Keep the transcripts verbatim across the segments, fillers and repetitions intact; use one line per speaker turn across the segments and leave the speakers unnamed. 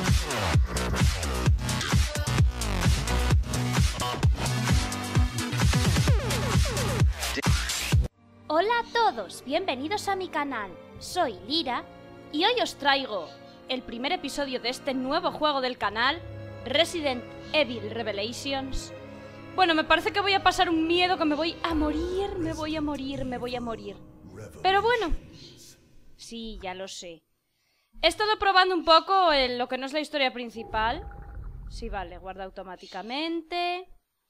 Hola a todos, bienvenidos a mi canal. Soy Lira y hoy os traigo el primer episodio de este nuevo juego del canal, Resident Evil Revelations. Bueno, me parece que voy a pasar un miedo que me voy a morir, me voy a morir, me voy a morir. Pero bueno, sí, ya lo sé. He estado probando un poco en lo que no es la historia principal. Sí, vale, guarda automáticamente.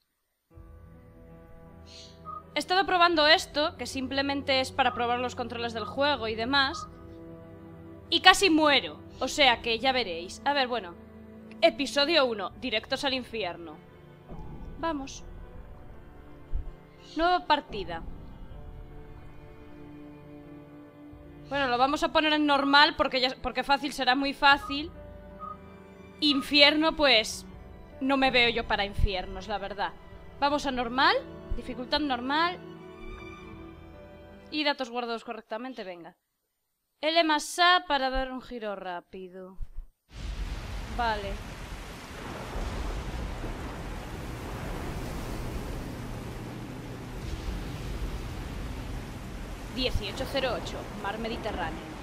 He estado probando esto, que simplemente es para probar los controles del juego y demás. Y casi muero, o sea que ya veréis. A ver, bueno, episodio uno, directos al infierno. Vamos. Nueva partida. Bueno, lo vamos a poner en normal porque, ya, porque fácil será muy fácil. Infierno, pues no me veo yo para infiernos, la verdad. Vamos a normal. Dificultad normal. Y datos guardados correctamente, venga. L más A para dar un giro rápido. Vale. dieciocho cero ocho, Mar Mediterráneo.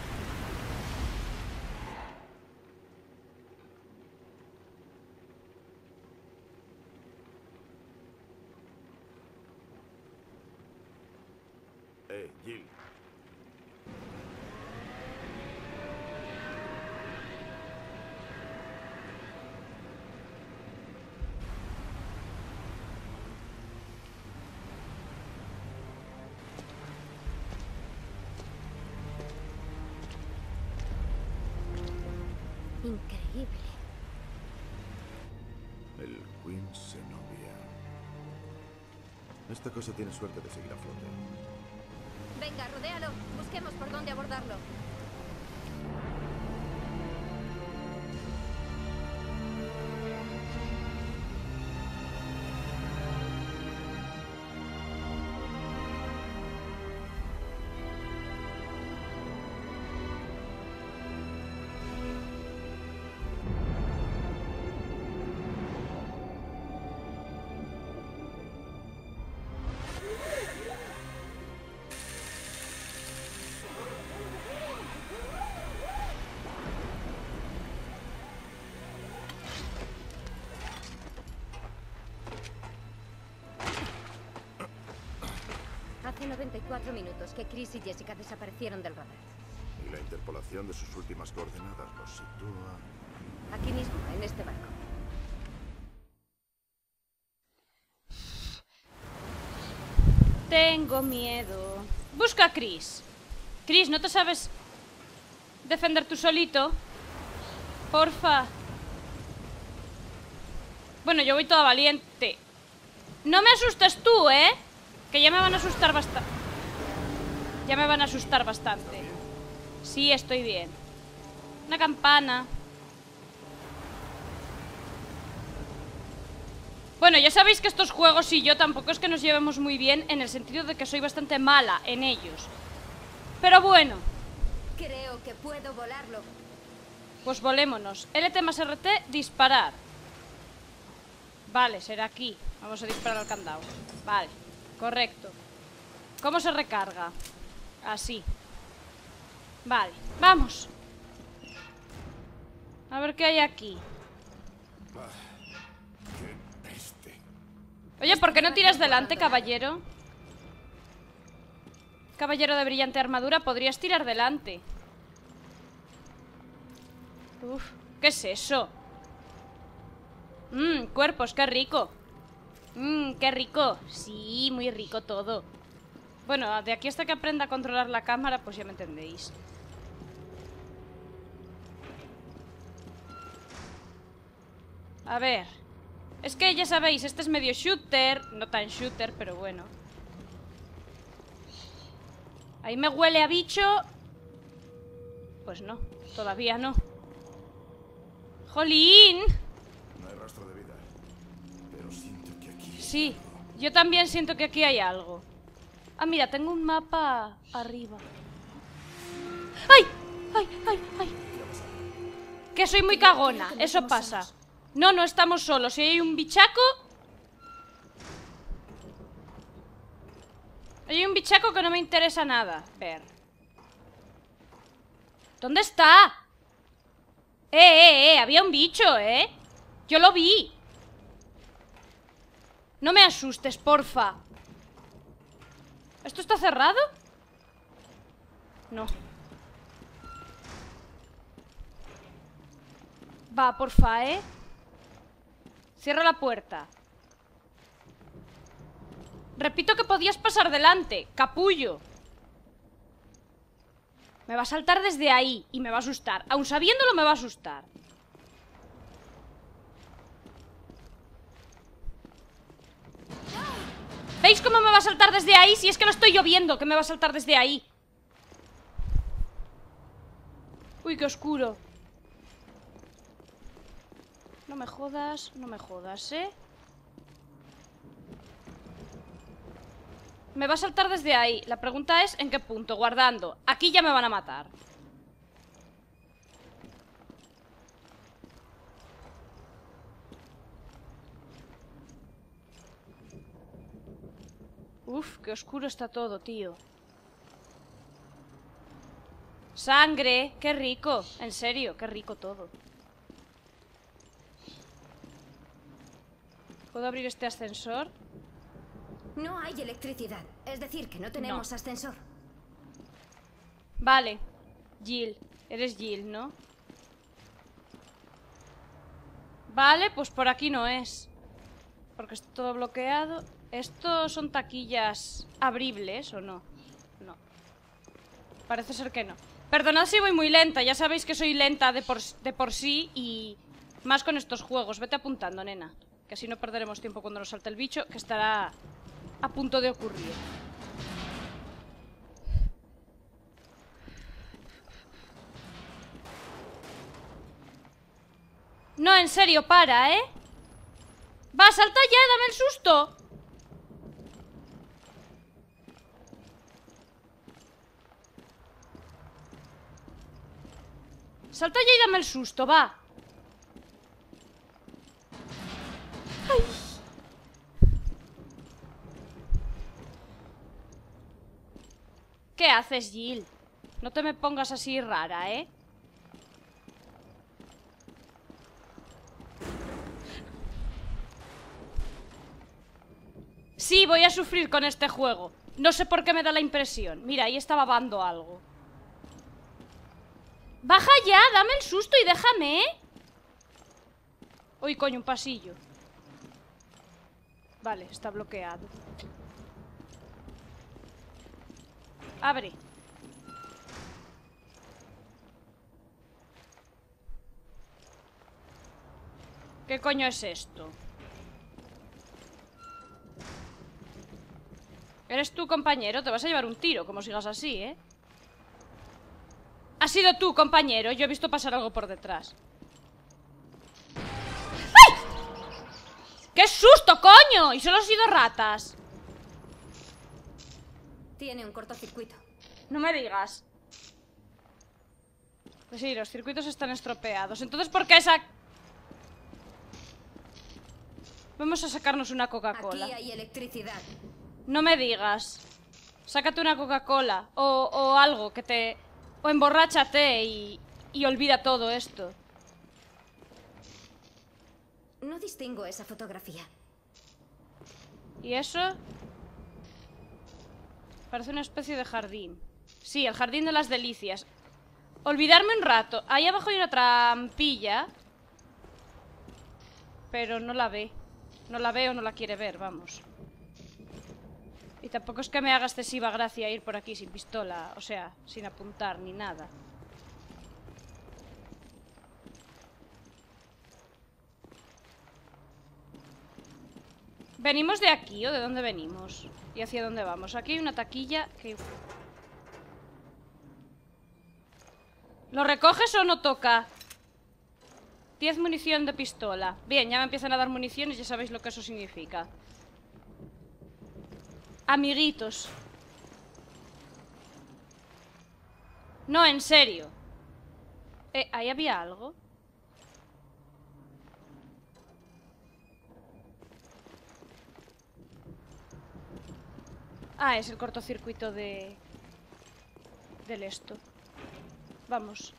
Eh, Jill.
Increíble.
El Queen Zenobia. Esta cosa tiene suerte de seguir a flote.
Venga, rodéalo. Busquemos por dónde abordarlo. Hace noventa y cuatro minutos que Chris y Jessica desaparecieron del radar.
Y la interpolación de sus últimas coordenadas los sitúa...
Aquí mismo, en este barco.
Tengo miedo. Busca a Chris. Chris, ¿no te sabes defender tú solito? Porfa. Bueno, yo voy toda valiente. No me asustes tú, ¿eh? Que ya me van a asustar bastante. Ya me van a asustar bastante. Sí, estoy bien. Una campana. Bueno, ya sabéis que estos juegos y yo tampoco es que nos llevemos muy bien, en el sentido de que soy bastante mala en ellos. Pero bueno.
Creo que puedo volarlo.
Pues volémonos. L T más R T, disparar. Vale, será aquí. Vamos a disparar al candado. Vale. Correcto. ¿Cómo se recarga? Así. Vale, vamos. A ver qué hay aquí. Oye, ¿por qué no tiras delante, caballero? Caballero de brillante armadura, podrías tirar delante. Uf, ¿qué es eso? Mmm, cuerpos, qué rico. Mmm, qué rico. Sí, muy rico todo. Bueno, de aquí hasta que aprenda a controlar la cámara, pues ya me entendéis. A ver. Es que ya sabéis, este es medio shooter. No tan shooter, pero bueno. Ahí me huele a bicho. Pues no, todavía no. ¡Jolín!
No hay rastro de vida. Pero siento que aquí...
Sí, yo también siento que aquí hay algo. Ah, mira, tengo un mapa arriba. ¡Ay! ¡Ay, ay, ay! Que soy muy cagona, eso pasa. No, no estamos solos. Si hay un bichaco... Hay un bichaco que no me interesa nada ver. ¿Dónde está? Eh, eh, eh, había un bicho, eh. Yo lo vi. No me asustes, porfa. ¿Esto está cerrado? No. Va, porfa, eh. Cierra la puerta. Repito que podías pasar delante, capullo. Me va a saltar desde ahí y me va a asustar. Aun sabiéndolo me va a asustar. ¿Veis cómo me va a saltar desde ahí? Si es que lo estoy yo viendo, que me va a saltar desde ahí. Uy, qué oscuro. No me jodas, no me jodas, ¿eh? Me va a saltar desde ahí. La pregunta es, ¿en qué punto? Guardando. Aquí ya me van a matar. Uf, qué oscuro está todo, tío. Sangre, qué rico. En serio, qué rico todo. ¿Puedo abrir este ascensor?
No hay electricidad. Es decir, que no tenemos
No.
ascensor.
Vale. Jill. Eres Jill, ¿no? Vale, pues por aquí no es. Porque está todo bloqueado. ¿Estos son taquillas abribles o no? No. Parece ser que no. Perdonad si voy muy lenta. Ya sabéis que soy lenta de por, de por sí. Y más con estos juegos. Vete apuntando, nena. Que así no perderemos tiempo cuando nos salte el bicho, que estará a punto de ocurrir. No, en serio, para, ¿eh? Va, salta ya, dame el susto. Salta ya y dame el susto, va. Ay. ¿Qué haces, Jill? No te me pongas así rara, ¿eh? Sí, voy a sufrir con este juego. No sé por qué me da la impresión. Mira, ahí está babando algo. Baja ya, dame el susto y déjame, ¿eh? Uy, coño, un pasillo. Vale, está bloqueado. Abre. ¿Qué coño es esto? ¿Eres tú, compañero? Te vas a llevar un tiro, como sigas así, ¿eh? Has sido tú, compañero. Yo he visto pasar algo por detrás. ¡Ay! ¡Qué susto, coño! Y solo han sido ratas.
Tiene un cortocircuito.
No me digas. Pues sí, los circuitos están estropeados. Entonces, ¿por qué esa...? Vamos a sacarnos una Coca-Cola.
Aquí hay electricidad.
No me digas. Sácate una Coca-Cola. O, o algo que te... O emborráchate y... Y olvida todo esto.
No distingo esa fotografía.
¿Y eso? Parece una especie de jardín. Sí, el jardín de las delicias. Olvidarme un rato. Ahí abajo hay una trampilla. Pero no la ve. No la ve o no la quiere ver, vamos. Y tampoco es que me haga excesiva gracia ir por aquí sin pistola. O sea, sin apuntar ni nada. ¿Venimos de aquí o de dónde venimos? ¿Y hacia dónde vamos? Aquí hay una taquilla que... ¿Lo recoges o no toca? diez munición de pistola. Bien, ya me empiezan a dar municiones, ya sabéis lo que eso significa. Amiguitos. No, en serio. Eh, ¿ahí había algo? Ah, es el cortocircuito de... del esto. Vamos.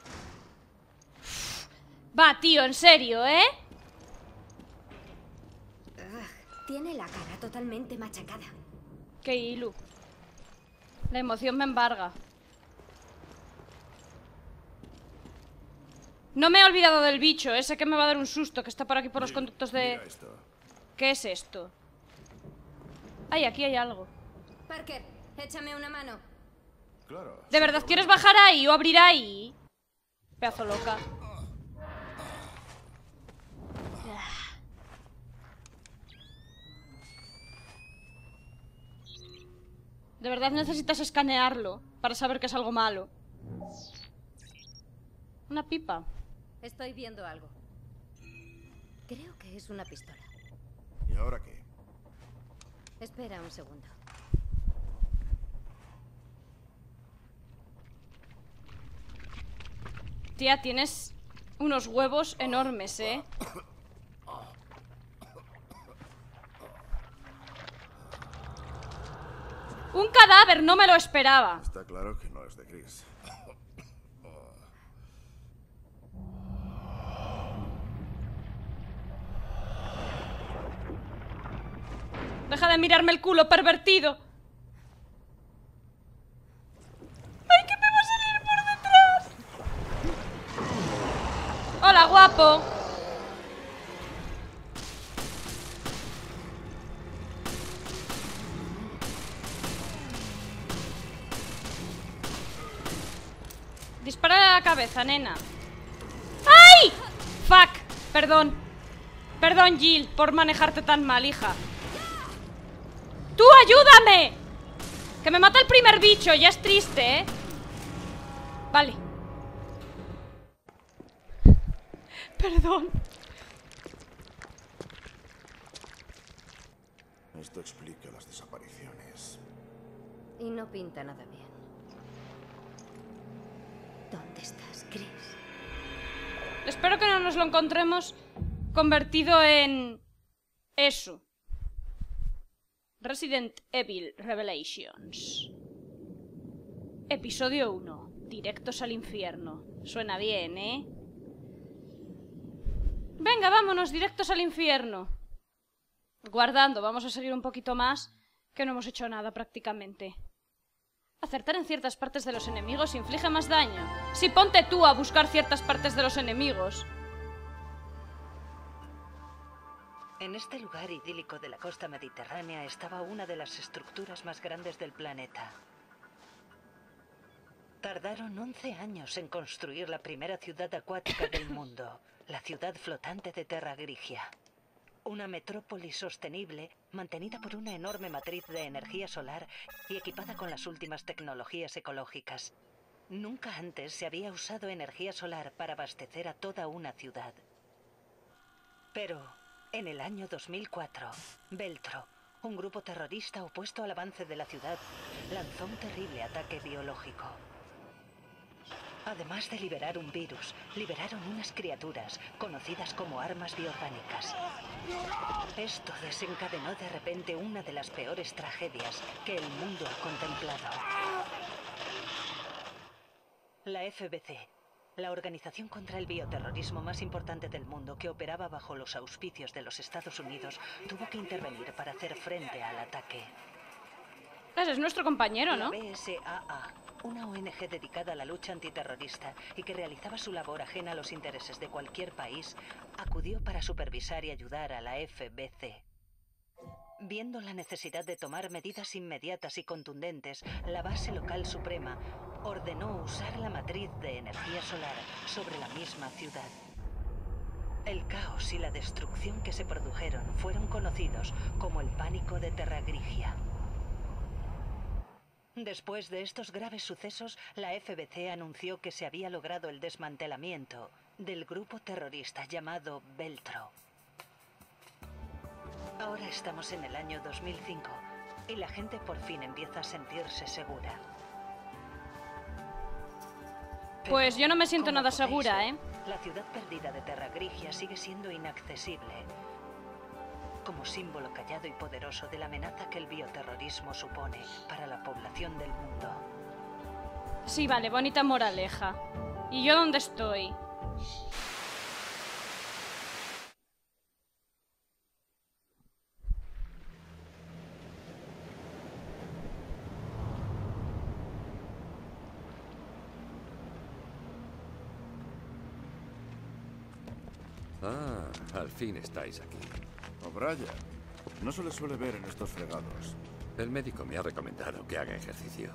Va, tío, en serio, ¿eh?
Ugh, tiene la cara totalmente machacada.
Qué ilu. La emoción me embarga. No me he olvidado del bicho, ese que me va a dar un susto, que está por aquí por los conductos de...
Mira esto.
¿Qué es esto? Ay, aquí hay algo.
Parker, échame una mano.
Claro.
¿De
sin
verdad
problema.
quieres bajar ahí o abrir ahí? Pedazo loca. De verdad necesitas escanearlo para saber que es algo malo. Una pipa.
Estoy viendo algo. Creo que es una pistola.
¿Y ahora qué?
Espera un segundo.
Tía, tienes unos huevos enormes, ¿eh? ¡Un cadáver! No me lo esperaba.
Está claro que no es de Chris.
Deja de mirarme el culo, pervertido. ¡Ay, que me va a salir por detrás! ¡Hola, guapo! Dispara a la cabeza, nena. ¡Ay! ¡Fuck! Perdón. Perdón, Jill, por manejarte tan mal, hija. ¡Tú, ayúdame! Que me mata el primer bicho, ya es triste, ¿eh? Vale. Perdón.
Esto explica las desapariciones.
Y no pinta nada bien. ¿Dónde estás, Chris?
Espero que no nos lo encontremos convertido en... eso. Resident Evil Revelations. Episodio uno. Directos al infierno. Suena bien, ¿eh? Venga, vámonos, directos al infierno. Guardando, vamos a seguir un poquito más, que no hemos hecho nada prácticamente. Acertar en ciertas partes de los enemigos inflige más daño. Sí, ponte tú a buscar ciertas partes de los enemigos.
En este lugar idílico de la costa mediterránea estaba una de las estructuras más grandes del planeta. Tardaron once años en construir la primera ciudad acuática del mundo, la ciudad flotante de Terra Grigia. Una metrópoli sostenible, mantenida por una enorme matriz de energía solar y equipada con las últimas tecnologías ecológicas. Nunca antes se había usado energía solar para abastecer a toda una ciudad. Pero... en el año dos mil cuatro, Veltro, un grupo terrorista opuesto al avance de la ciudad, lanzó un terrible ataque biológico. Además de liberar un virus, liberaron unas criaturas conocidas como armas bioorgánicas. Esto desencadenó de repente una de las peores tragedias que el mundo ha contemplado. La F B C, la organización contra el bioterrorismo más importante del mundo que operaba bajo los auspicios de los Estados Unidos, tuvo que intervenir para hacer frente al ataque.
Ese es nuestro compañero, ¿no?
La B S A A, una O N G dedicada a la lucha antiterrorista y que realizaba su labor ajena a los intereses de cualquier país, acudió para supervisar y ayudar a la F B C. Viendo la necesidad de tomar medidas inmediatas y contundentes, la base local suprema ordenó usar la matriz de energía solar sobre la misma ciudad. El caos y la destrucción que se produjeron fueron conocidos como el pánico de Terra Grigia. Después de estos graves sucesos, la F B C anunció que se había logrado el desmantelamiento del grupo terrorista llamado Veltro. Ahora estamos en el año dos mil cinco y la gente por fin empieza a sentirse segura. Pero,
Pues yo no me siento
como
nada
podéis
segura,
ver,
¿eh?
La ciudad perdida de Terra Grigia sigue siendo inaccesible. como símbolo callado y poderoso de la amenaza que el bioterrorismo supone para la población del mundo.
Sí, vale, bonita moraleja. ¿Y yo dónde estoy?
Ah, al fin estáis aquí.
O'Brien, no se le suele ver en estos fregados.
El médico me ha recomendado que haga ejercicio.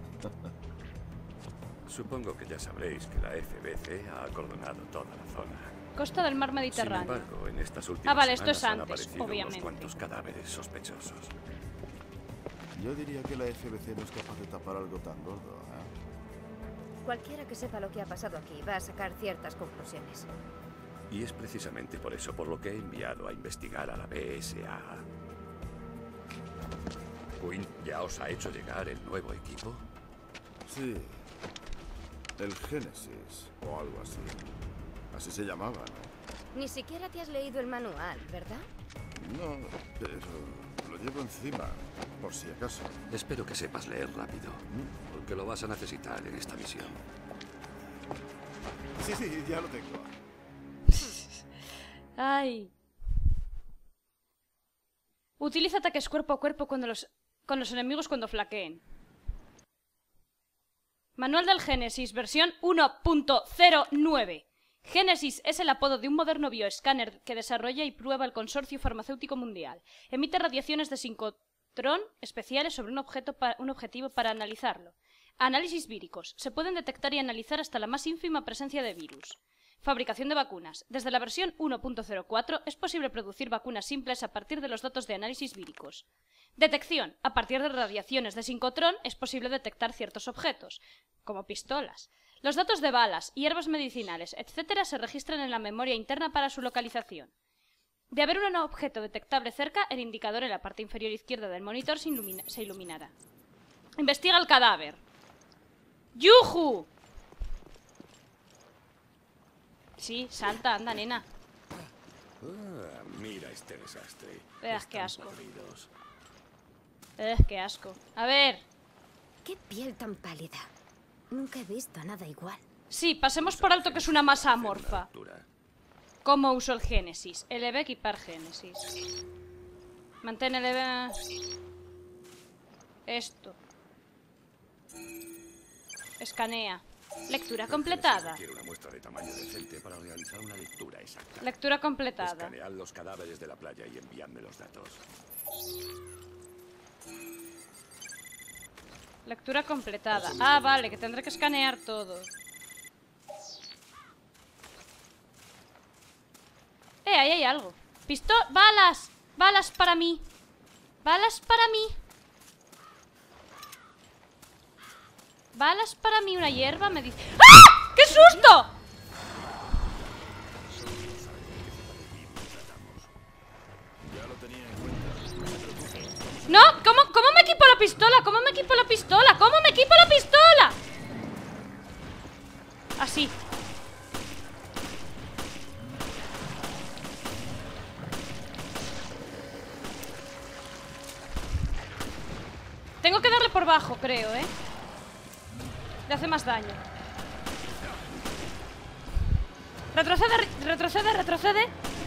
Supongo que ya sabréis que la F B C ha acordonado toda la zona.
Costa del mar Mediterráneo.
Sin embargo, en estas últimas
Ah, vale, esto es
semanas han
antes,
aparecido
obviamente.
unos cuantos cadáveres sospechosos.
Yo diría que la F B C no es capaz de tapar algo tan gordo, ¿eh?
Cualquiera que sepa lo que ha pasado aquí va a sacar ciertas conclusiones.
Y es precisamente por eso por lo que he enviado a investigar a la B S A A. Quinn, ¿ya os ha hecho llegar el nuevo equipo?
Sí. El Génesis, o algo así. Así se llamaba, ¿no?
Ni siquiera te has leído el manual, ¿verdad?
No, pero lo llevo encima, por si acaso.
Espero que sepas leer rápido, porque lo vas a necesitar en esta misión.
Sí, sí, ya lo tengo.
Ay. Utiliza ataques cuerpo a cuerpo cuando los, con los enemigos cuando flaqueen. Manual del Génesis, versión uno punto cero nueve. Génesis es el apodo de un moderno bioescáner que desarrolla y prueba el Consorcio Farmacéutico Mundial. Emite radiaciones de sincrotrón especiales sobre un, objeto pa un objetivo para analizarlo. Análisis víricos. Se pueden detectar y analizar hasta la más ínfima presencia de virus. Fabricación de vacunas. Desde la versión uno punto cero cuatro es posible producir vacunas simples a partir de los datos de análisis víricos. Detección. A partir de radiaciones de sincrotrón es posible detectar ciertos objetos, como pistolas. Los datos de balas, hierbas medicinales, etcétera se registran en la memoria interna para su localización. De haber un objeto detectable cerca, el indicador en la parte inferior izquierda del monitor se, ilumina se iluminará. Investiga el cadáver. ¡Yujú! Sí, salta, anda, nena.
Ah, mira este desastre.
Eh, qué
Están
asco.
podridos.
Eh, qué asco. A ver.
¡Qué piel tan pálida! Nunca he visto nada igual.
Sí, pasemos por alto que es una masa
Hacer una
amorfa.
lectura.
¿Cómo uso el Génesis? L B equipar Génesis. Mantén L B. Esto. Escanea. Lectura completada.
Quiero una muestra de tamaño decente para realizar una lectura exacta.
Lectura completada.
Escanead los cadáveres de la playa y enviadme los datos.
Lectura completada. Ah, vale, que tendré que escanear todo. Eh, ahí hay algo. Pisto... ¡Balas! ¡Balas para mí! ¡Balas para mí! ¡Balas para mí! Una hierba me dice... ¡Ah! ¡Qué susto!
Ya lo tenía en cuenta.
¡No! ¿Cómo, ¿Cómo me equipo la pistola? ¿Cómo me equipo la pistola? ¿Cómo me equipo la pistola? Así. Tengo que darle por bajo, creo, ¿eh? Le hace más daño. Retrocede, re- retrocede, retrocede.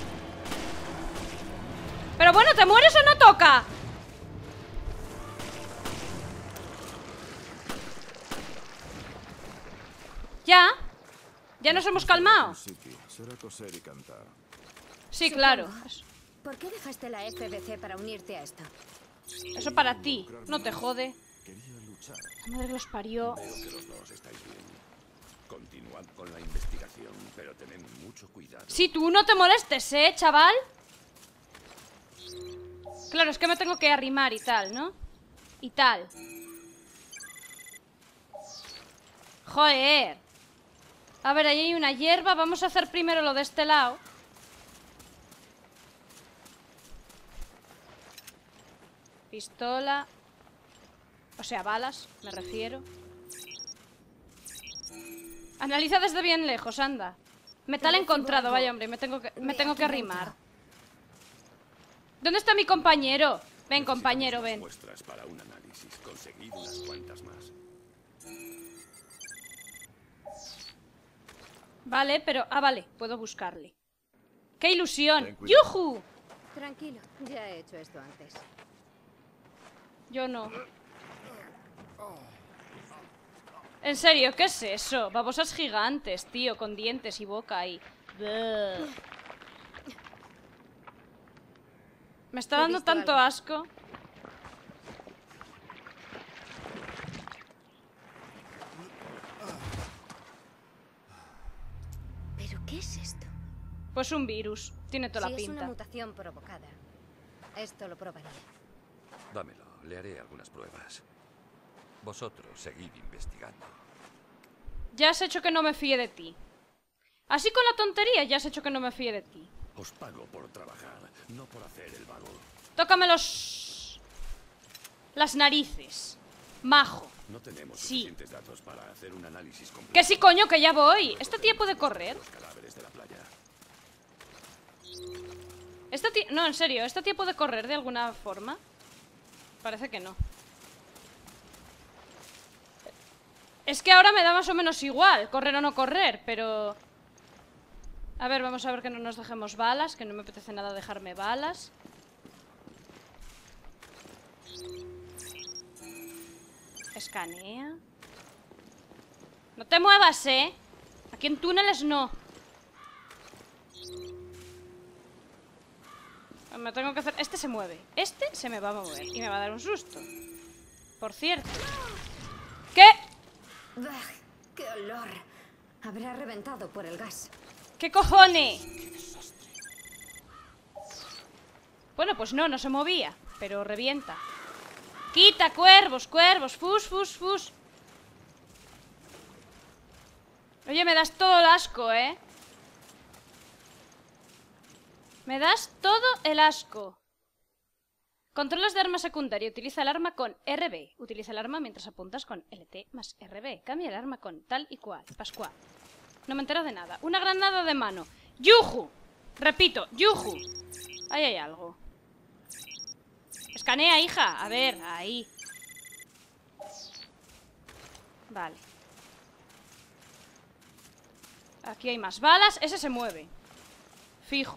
Pero bueno, ¿te mueres o no toca? ¿Ya? ¿Ya nos hemos calmado?
Siki, será coser y cantar.
Sí, claro.
¿Por qué dejaste la F B C para unirte a esto?
Eso para ti. No te jode.
Quería luchar.
La madre que los parió.
Veo que los dos estáis bien. Continuad con la investigación, pero tened mucho cuidado.
Si tú no te molestes, ¿eh, chaval? Claro, es que me tengo que arrimar y tal, ¿no? Y tal. Joder. A ver, ahí hay una hierba. Vamos a hacer primero lo de este lado. Pistola. O sea, balas, me refiero. Analiza desde bien lejos, anda. Metal
Parece
encontrado,
algo
vaya hombre, me tengo que, me tengo que arrimar. ¿Dónde está mi compañero? Ven, compañero, ven.
Muestras para un análisis. Conseguid unas cuantas más.
Vale, pero... Ah, vale, puedo buscarle. ¡Qué ilusión!
Ten cuidado.
¡Yujú!
Tranquilo, ya he hecho esto antes.
Yo no. En serio, ¿qué es eso? Babosas gigantes, tío, con dientes y boca ahí. Bleh. Me está
He
dando
visto
tanto
algo.
asco.
¿Pero qué es esto?
Pues un virus. Tiene toda
Si
la
es una
pinta.
mutación provocada, esto lo probaría.
Dámelo, le haré algunas pruebas. Vosotros seguid investigando.
Ya has hecho que no me fíe de ti. Así con la tontería ya has hecho que no me fíe de ti.
Os pago por trabajar, no por hacer el vago.
Tócame los... las narices. Majo.
No tenemos
Sí.
suficientes datos para hacer un análisis completo.
Que sí, coño, que ya voy. ¿Esta tía puede correr?
Los cadáveres de la playa.
¿Esta tía... No, en serio, ¿esta tía puede correr de alguna forma? Parece que no. Es que ahora me da más o menos igual, correr o no correr, pero... A ver, vamos a ver que no nos dejemos balas, que no me apetece nada dejarme balas. Escanea. No te muevas, ¿eh? Aquí en túneles no. Me tengo que hacer... Este se mueve. Este se me va a mover y me va a dar un susto. Por cierto. ¿Qué?
¡Bah! ¡Qué olor! Habrá reventado por el gas.
¿Qué cojones? Bueno, pues no, no se movía. Pero revienta. Quita, cuervos, cuervos. Fus, fus, fus. Oye, me das todo el asco, ¿eh? Me das todo el asco. Controles de arma secundaria. Utiliza el arma con R B. Utiliza el arma mientras apuntas con L T más R B. Cambia el arma con tal y cual. Pascual. No me entero de nada. Una granada de mano. ¡Yuju! Repito, ¡yuju! Ahí hay algo. Escanea, hija. A ver, ahí. Vale. Aquí hay más balas. Ese se mueve. Fijo.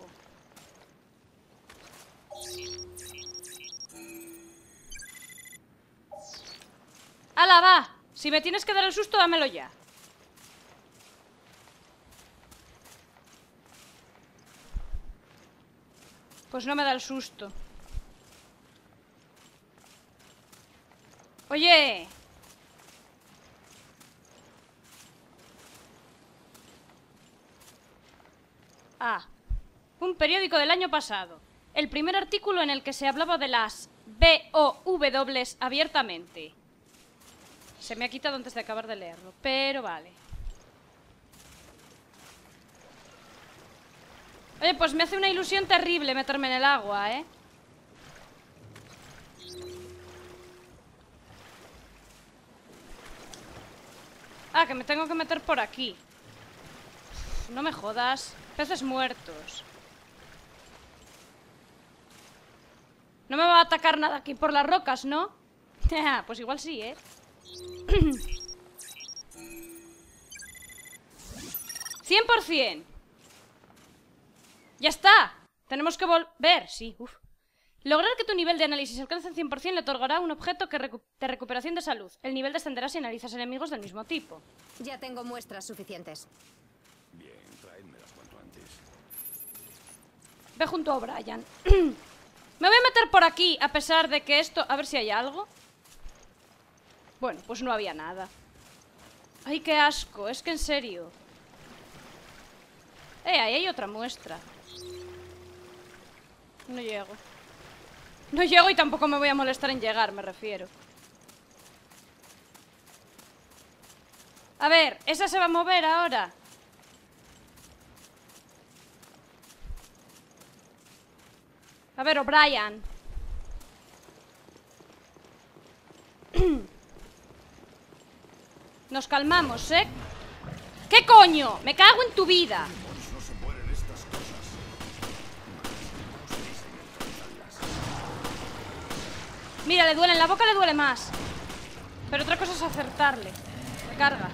¡Hala, va! Si me tienes que dar el susto, dámelo ya. Pues no me da el susto. Oye. Ah. Un periódico del año pasado. El primer artículo en el que se hablaba de las B O W abiertamente. Se me ha quitado antes de acabar de leerlo, pero vale. Oye, pues me hace una ilusión terrible meterme en el agua, ¿eh? Ah, que me tengo que meter por aquí. No me jodas. Peces muertos. No me va a atacar nada aquí por las rocas, ¿no? Pues igual sí, ¿eh? cien por cien. Ya está. Tenemos que volver. Sí, uff. Lograr que tu nivel de análisis alcance el cien por cien le otorgará un objeto que recu de recuperación de salud. El nivel descenderá si analizas enemigos del mismo tipo.
Ya tengo muestras suficientes.
Bien, traédmelas cuanto antes.
Ve junto a O'Brien. Me voy a meter por aquí, a pesar de que esto... A ver si hay algo. Bueno, pues no había nada. Ay, qué asco, es que en serio. Eh, ahí hay otra muestra. No llego. No llego y tampoco me voy a molestar en llegar, me refiero. A ver, ¿esa se va a mover ahora? A ver, O'Brien. Nos calmamos, ¿eh? ¿Qué coño? Me cago en tu vida.
No se mueren estas cosas. Más, no os deis en el
Mira, le duele en la boca, le duele más. Pero otra cosa es acertarle. Recarga.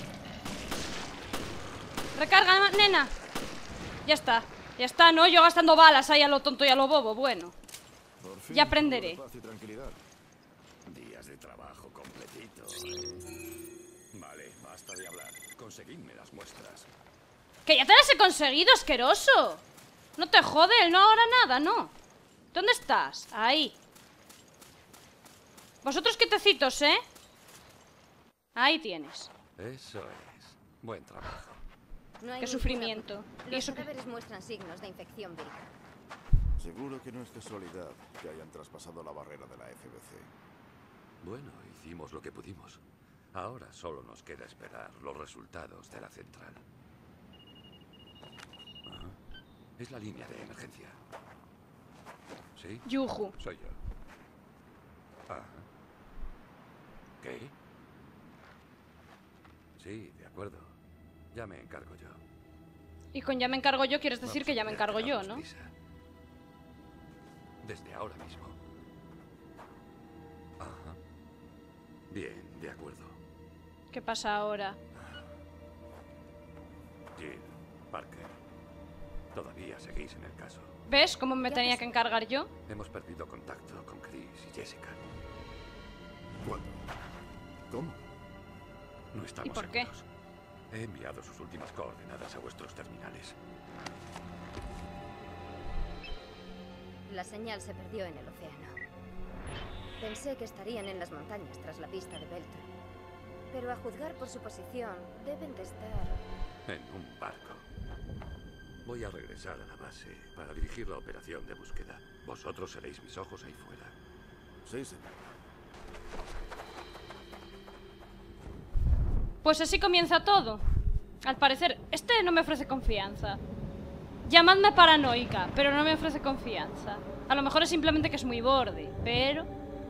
Recarga, nena. Ya está, ya está, ¿no? Yo gastando balas ahí a lo tonto y a lo bobo. Bueno,
Por fin,
ya aprenderé.
algo de paz y tranquilidad.
Días de trabajo completito. ¿eh? Vale, basta de hablar. Conseguidme las muestras.
Que ya te las he conseguido, asqueroso. No te jode, él no hará nada, ¿no? ¿Dónde estás? Ahí. Vosotros quietecitos, ¿eh? Ahí tienes.
Eso es. Buen trabajo.
No hay
Qué
ninguna
sufrimiento.
prueba.
¿Y
Los
eso qué?
cadáveres muestran signos de infección vírica.
Seguro que no es casualidad que hayan traspasado la barrera de la F B C.
Bueno, hicimos lo que pudimos. Ahora solo nos queda esperar los resultados de la central. Ajá. Es la línea de emergencia. ¿Sí?
Yuju.
Soy yo. Ajá. ¿Qué? Sí, de acuerdo. Ya me encargo yo.
Y con ya me encargo yo quieres decir
Vamos
que
a
ya me
tener
encargo
que
yo,
darnos
¿no?
prisa. Desde ahora mismo. Ajá. Bien, de acuerdo.
¿Qué pasa ahora?
Jill, Parker. Todavía seguís en el caso.
¿Ves cómo me tenía que encargar yo?
Hemos perdido contacto con Chris y Jessica.
¿Cuándo? ¿Cómo?
No estamos
¿Y por qué?
seguros. He enviado sus últimas coordenadas a vuestros terminales.
La señal se perdió en el océano. Pensé que estarían en las montañas tras la pista de Belton. Pero a juzgar por su posición, deben de estar...
En un barco. Voy a regresar a la base para dirigir la operación de búsqueda. Vosotros seréis mis ojos ahí fuera.
Sí, señor.
Pues así comienza todo. Al parecer, este no me ofrece confianza. Llamadme paranoica, pero no me ofrece confianza. A lo mejor es simplemente que es muy borde, pero...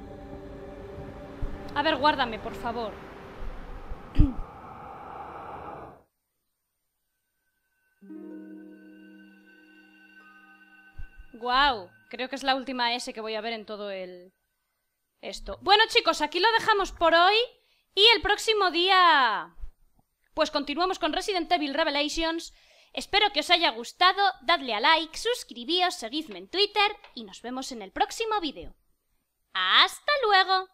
A ver, guárdame, por favor. Guau, creo que es la última S que voy a ver en todo el... esto. Bueno, chicos, aquí lo dejamos por hoy. Y el próximo día... pues continuamos con Resident Evil Revelations. Espero que os haya gustado. Dadle a like, suscribíos, seguidme en Twitter. Y nos vemos en el próximo vídeo. ¡Hasta luego!